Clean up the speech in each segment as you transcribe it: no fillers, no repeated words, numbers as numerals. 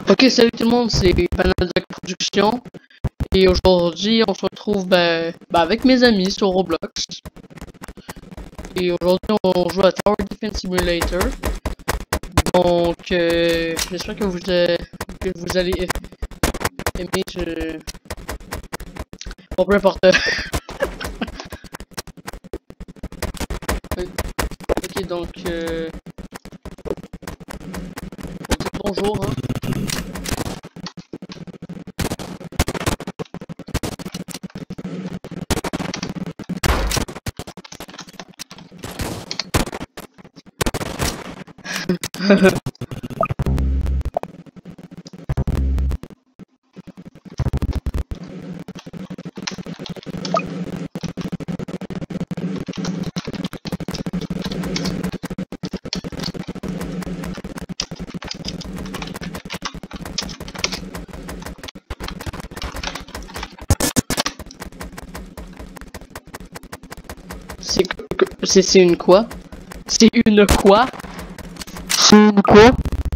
Ok, salut tout le monde, c'est Panadac Production. Et aujourd'hui, on se retrouve avec mes amis sur Roblox. Et aujourd'hui, on joue à Tower Defense Simulator. Donc, j'espère que vous allez aimer. Bon, peu importe. Ok, donc, bonjour. Hein. C'est une quoi? C'est une quoi? C'est une quoi?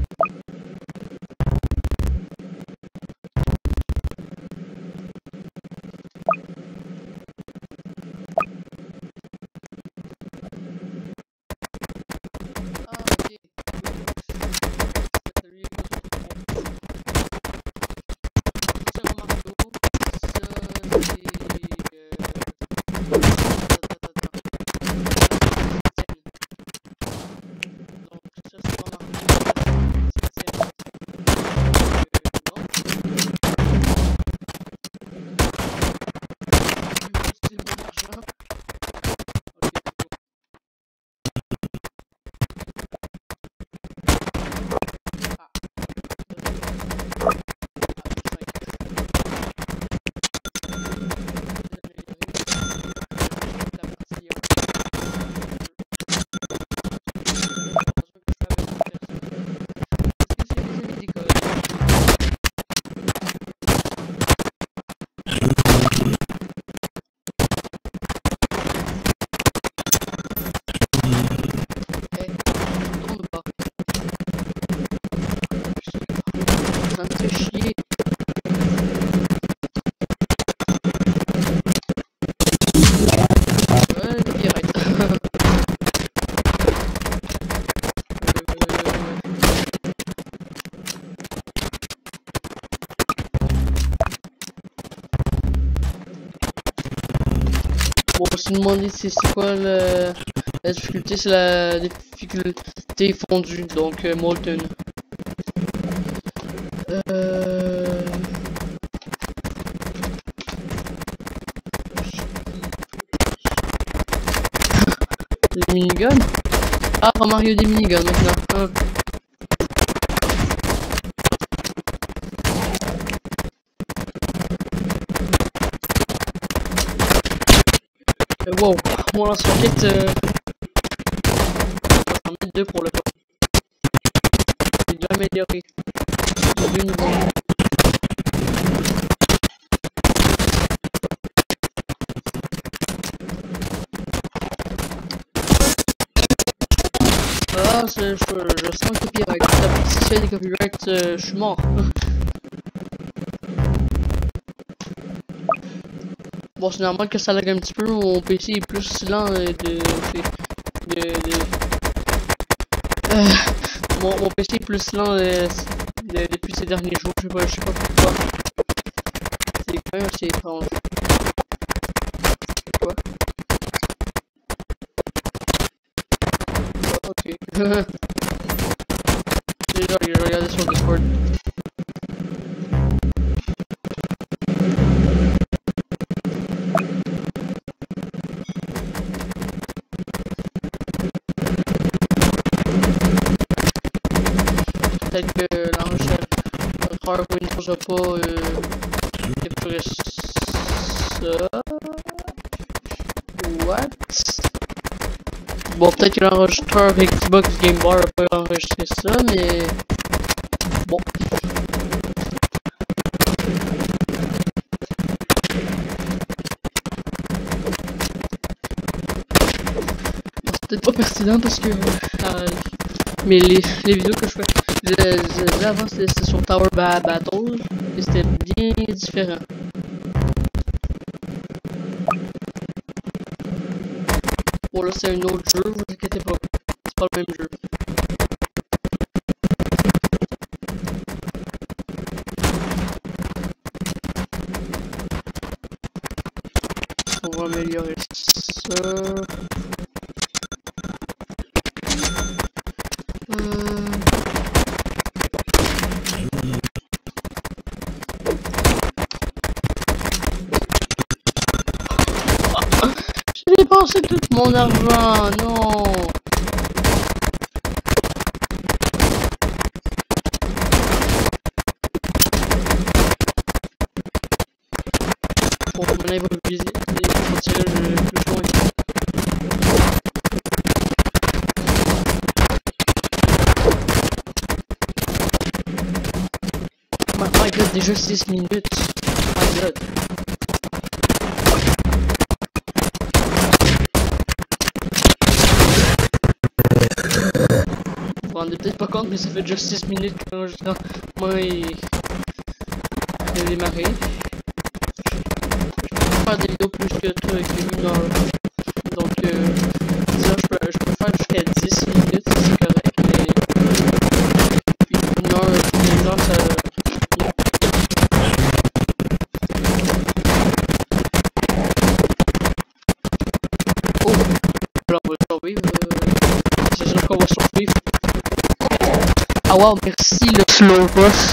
Bon, on se demandait c'est quoi la difficulté, c'est la difficulté fondue, donc Molten. Les miniguns? Ah, Mario des miniguns maintenant. Hein. Wow, mon lance-roquette, on va en mettre deux pour le coup. J'ai déjà amélioré. Deux niveaux. Ah, je sens le copyright. Si je fais des copyrights, je suis mort. Bon, c'est normal que ça lag un petit peu, mon PC est plus lent mon PC est plus lent depuis ces derniers jours, je sais pas pourquoi. C'est quand même assez étrange. Quoi? Oh, ok. J'ai regardé sur Discord. Peut-être que l'enregistreur Windows n'a pas capturé ça. What? Bon, peut-être que l'enregistreur Xbox Game Bar n'a pas enregistré ça, mais bon. C'est peut-être pas pertinent parce que mais les vidéos que je fais Avant c'était sur Tower Battle et c'était bien différent. Bon là c'est un autre jeu, vous inquiétez pas, c'est pas le même jeu. On va améliorer ça. J'ai dépensé tout mon argent, non. Bon, maintenant il va viser, il faut tirer le plus loin. Oh my god, déjà 6 minutes. Oh my god. Vous vous rendez peut-être pas compte, mais ça fait déjà 6 minutes que l'enregistrement il a démarré. Je peux faire des vidéos plus que toi avec 1 heure. Donc, disons, je peux faire jusqu'à 10 minutes, c'est correct, mais puis 1 heure, 2 heures, ça. Oh! Là, on va survivre. C'est sûr qu'on va survivre. Ah wow, merci le slow boss.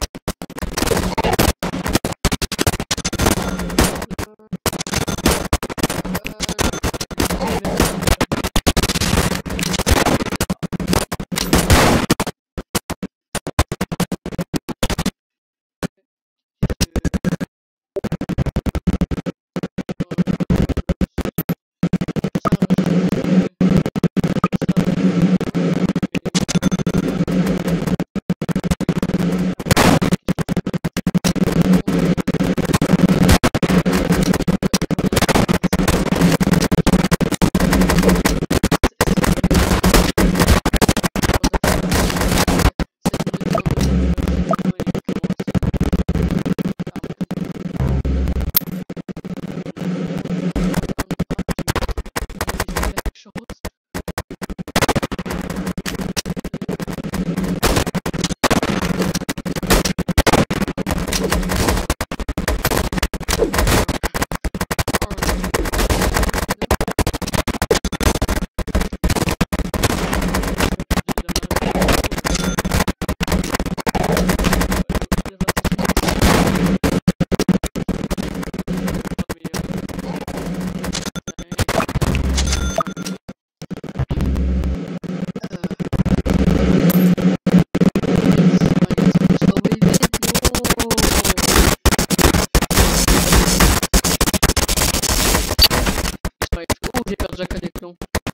J'ai perdu la connexion.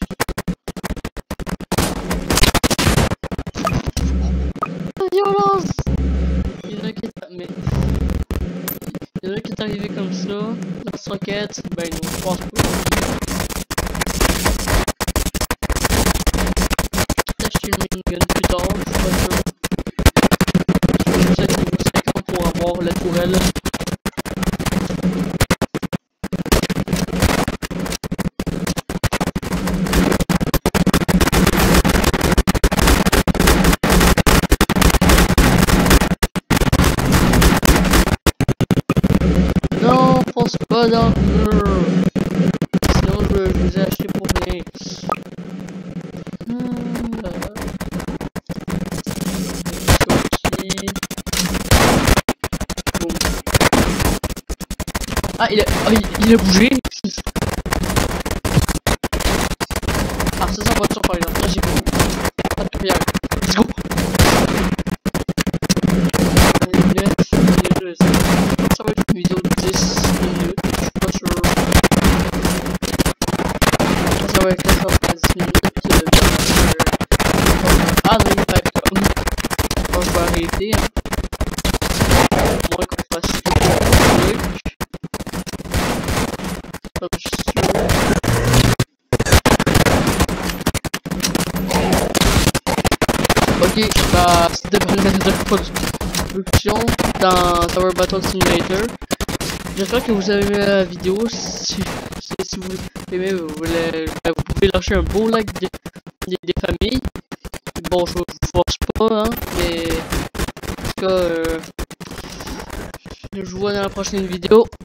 La violence! Il y en a qui est... Mais... Il y en a qui est arrivé comme ça. Lance-roquette, ben non, je pense pas. Acheter le minigun plus tard, je suis pas sûr. Je vais juste être niveau 50 pour avoir la tourelle. Non, pense pas dans le mur. Sinon je les ai achetés pour rien. Ah, il a bougé. Ah, ça c'est en voiture par exemple. Là j'ai bougé. Pas de pierre. Let's go. Ça va être une vidéo de 10 minutes. Je suis pas sûr. Ça va être 90 minutes. Ah non, il va être comme. Bon, je vais arrêter. Hein. Au moins qu'on fasse tout le truc. Comme je suis sûr. Ok, bah c'était Banana Production dans Tower Battle Simulator. J'espère que vous avez aimé la vidéo. Si vous aimez, vous pouvez lâcher un beau like des familles. Bon, je vous force pas, hein, mais en tout cas, je vous vois dans la prochaine vidéo.